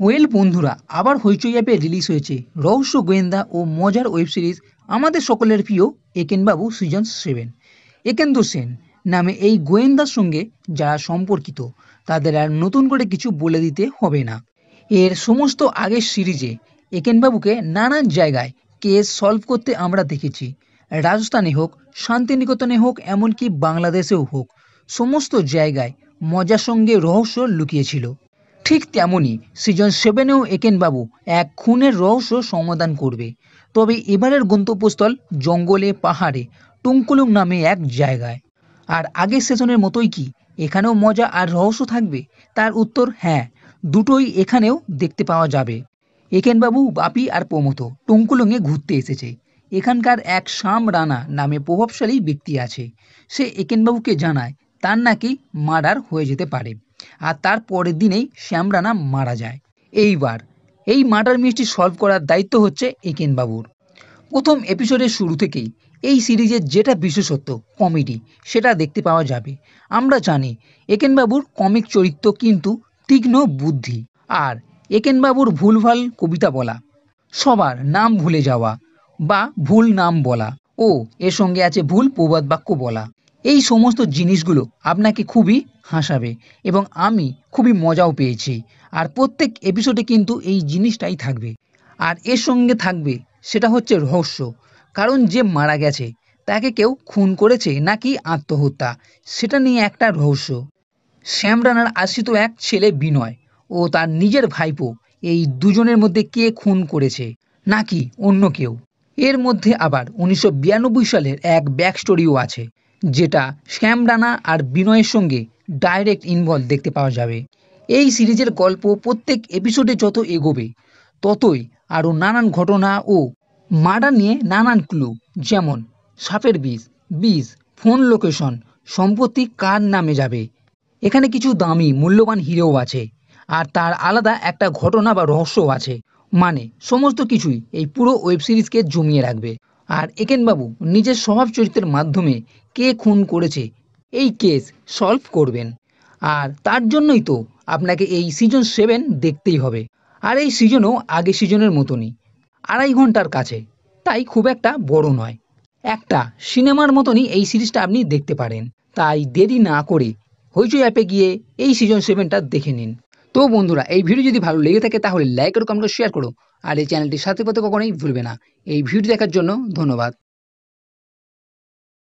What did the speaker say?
Well বন্ধুরা, আবার হইচই অ্যাপে রিলিজ হয়েছে রহস্য গোয়েন্দা ও মজার ওয়েব সিরিজ আমাদের সকলের প্রিয় একেন বাবু সিজন 7। একেন্দ্র সেন নামে এই গোয়েন্দার সঙ্গে যারা সম্পর্কিত তাদের আর নতুন করে কিছু বলে দিতে হবে না। এর সমস্ত আগের সিরিজে একেন বাবুকে নানান জায়গায় কেস সলভ করতে আমরা দেখেছি। রাজস্থানে হোক, শান্তিনিকেতনে হোক, এমনকি বাংলাদেশেও হোক, সমস্ত জায়গায় মজার সঙ্গে রহস্য লুকিয়েছিল। ঠিক তেমনই সিজন 7-এও একেন বাবু এক খুনের রহস্য সমাধান করবে। তবে এবারের গন্তব্যস্থল জঙ্গলে, পাহাড়ে, টুঙ্কুলুং নামে এক জায়গায়। আর আগের সেশনের মতোই কি এখানেও মজা আর রহস্য থাকবে? তার উত্তর হ্যাঁ, দুটোই এখানেও দেখতে পাওয়া যাবে। একেন বাবু, বাপি আর প্রমথ টুঙ্কুলুংয়ে ঘুরতে এসেছে। এখানকার এক শ্যাম রানা নামে প্রভাবশালী ব্যক্তি আছে। সে একেন বাবুকে জানায় তার নাকি মার্ডার হয়ে যেতে পারে, আর তার পরের দিনেই শ্যাম রানা মারা যায়। এইবার এই মার্ডার মিস্ট্রি সলভ করার দায়িত্ব হচ্ছে একেন বাবুর। প্রথম এপিসোডের শুরু থেকেই এই সিরিজের যেটা বিশেষত্ব কমেডি, সেটা দেখতে পাওয়া যাবে। আমরা জানি একেন বাবুর কমিক চরিত্র কিন্তু তীক্ষ্ণ বুদ্ধি, আর একেন বাবুর ভুলভাল কবিতা বলা, সবার নাম ভুলে যাওয়া বা ভুল নাম বলা, ও এর সঙ্গে আছে ভুল প্রবাদ বাক্য বলা। এই সমস্ত জিনিসগুলো আপনাকে খুবই হাসাবে এবং আমি খুবই মজাও পেয়েছি। আর প্রত্যেক এপিসোডে কিন্তু এই জিনিসটাই থাকবে। আর এর সঙ্গে থাকবে সেটা হচ্ছে রহস্য, কারণ যে মারা গেছে তাকে কেউ খুন করেছে নাকি আত্মহত্যা, সেটা নিয়ে একটা রহস্য। শ্যাম রানার আশ্রিত এক ছেলে বিনয় ও তার নিজের ভাইপো, এই দুজনের মধ্যে কে খুন করেছে নাকি অন্য কেউ। এর মধ্যে আবার 1992 সালের এক ব্যাক স্টোরিও আছে, যেটা শ্যাম রানা আর বিনয়ের সঙ্গে ডাইরেক্ট ইনভলভ দেখতে পাওয়া যাবে। এই সিরিজের গল্প প্রত্যেক এপিসোডে যত এগোবে ততই আরও নানান ঘটনা ও মার্ডার নিয়ে নানান ক্লু, যেমন সাপের বীজ, ফোন লোকেশন, সম্পত্তি কার নামে যাবে, এখানে কিছু দামি মূল্যবান হিরেও আছে, আর তার আলাদা একটা ঘটনা বা রহস্যও আছে। মানে সমস্ত কিছুই এই পুরো ওয়েব সিরিজকে জমিয়ে রাখবে। আর একেন বাবু নিজের স্বভাব চরিত্রের মাধ্যমে কে খুন করেছে এই কেস সলভ করবেন। আর তার জন্যই তো আপনাকে এই সিজন 7 দেখতেই হবে। আর এই সিজনও আগের সিজনের মতনই 2.5 ঘন্টার কাছে, তাই খুব একটা বড় নয়। একটা সিনেমার মতনই এই সিরিজটা আপনি দেখতে পারেন। তাই দেরি না করে হইচই অ্যাপে গিয়ে এই সিজন 7টা দেখে নিন। তো বন্ধুরা, এই ভিডিও যদি ভালো লেগে থাকে তাহলে লাইক করো, কমেন্ট করো, শেয়ার করো, আর এই চ্যানেলটির সাথে পথে কখনোই ভুলবে না। এই ভিডিও দেখার জন্য ধন্যবাদ।